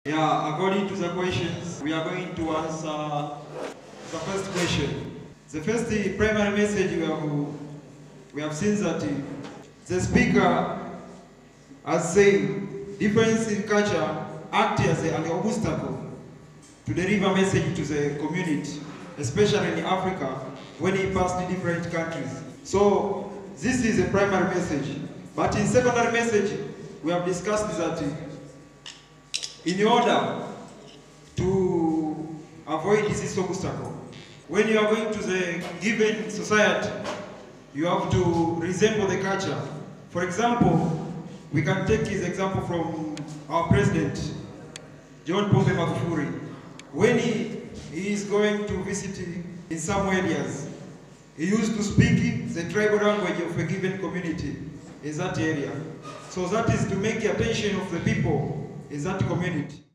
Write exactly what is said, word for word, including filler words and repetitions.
Yeah, according to the questions, we are going to answer the first question. The first primary message we have, we have seen that the speaker has said difference in culture act as an obstacle to deliver message to the community, especially in Africa, when he passed to different countries. So this is a primary message. But in secondary message, we have discussed that in order to avoid this obstacle, when you are going to the given society, you have to resemble the culture. For example, we can take his example from our president, John Pombe Magufuli. When he, he is going to visit in some areas, he used to speak the tribal language of a given community in that area. So that is to make the attention of the people in that community.